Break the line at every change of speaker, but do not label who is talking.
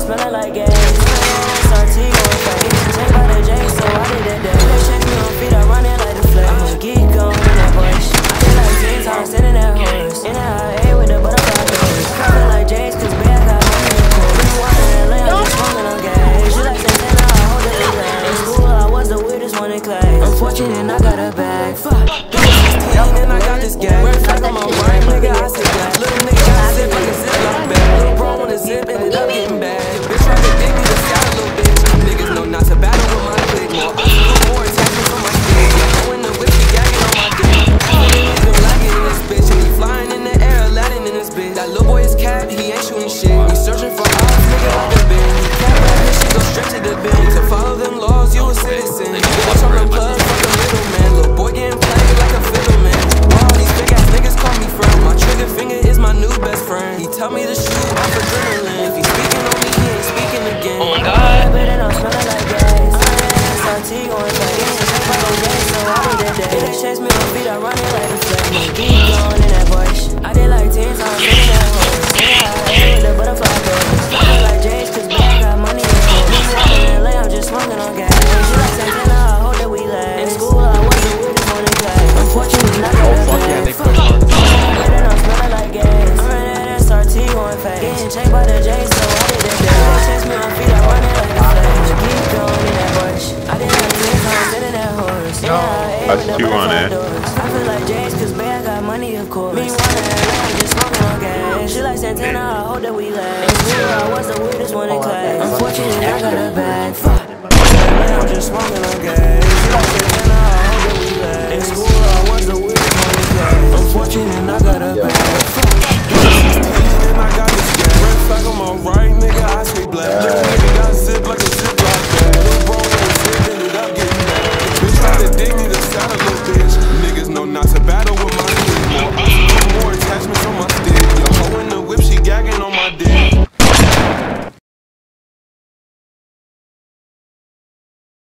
smelling like gas. SRT going fake. Check by the J, so I did that day. They chase me on feet, I run it like the flag. I'm a geek on in that bush. I did like 10 times, sitting that horse. In that IA with the butterfly doors. Cover like J's, cause bad got money in court. Been water in LA, I'm just smoking on gas. She like Santana, I hold it in class. In school, I was the weirdest one in class. Unfortunate, I got a bag. Fuck. And I got this gag. Red flag on my right, nigga, I sit back. Little nigga got zip like a ziplock bag. Little bro wanna zip, ended up getting bad. Bitch tried to dig me, just got a little bitch. Niggas know not to battle with my clique. More attachments on my dick. I win the whiskey, gagging on my dick. Niggas been lagging in this bitch, and he flying in the air, Aladdin in this bitch. That little boy is cat, he ain't shooting shit. He searching for odds, nigga, like a bin. He can't rap this shit, go straight to the bin. To follow them laws, you a citizen. Watch on them clubs, fuck the middle man. Little boy getting played like a fiddle man. All these big ass niggas call me friend. My trigger finger is my new best friend. He tell me to shoot off adrenaline. If he speaking on me, he ain't speaking again.
Oh my god.
And I'm smelling like gas. SRT going fake. Check by the J, so I did that day. They chase me on feet, I run it like a flag. My geek going in that bush. I did like 10 times, sitting that horse. Yeah, with the butterfly doors. I feel like J's, cause bad got money in court. Been water in LA, I'm just smoking on gas. She like Santana, I hope that we last. In school, I was the weirdest one in class. Unfortunately, I got a bag.
They push hard.
And I'm smelling like gas. I'm running that SRT going fast. Getting checked by the J, so I did that day. They chase me on feet, I run it like a flag. Keep going in that bush. I did like 10 times, sitting that horse.
That's two on it.
I feel like J's, cause bad got money, of course. Me wanna I'm just smoking on gas. She like Santana, I hope that we last. In school, I was the weirdest one in class. Unfortunately, I got a bag. Fuck. I'm just smoking on gas.